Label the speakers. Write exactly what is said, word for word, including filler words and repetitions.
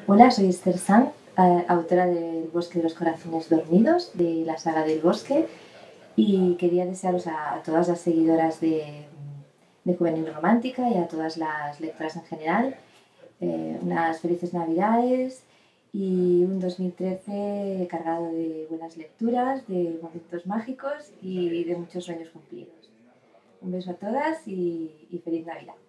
Speaker 1: Hola, soy Esther Sanz, eh, autora del Bosque de los Corazones Dormidos, de la saga del Bosque, y quería desearos a, a todas las seguidoras de, de Juvenil Romántica y a todas las lectoras en general eh, unas felices Navidades y un dos mil trece cargado de buenas lecturas, de momentos mágicos y de muchos sueños cumplidos. Un beso a todas y, y feliz Navidad.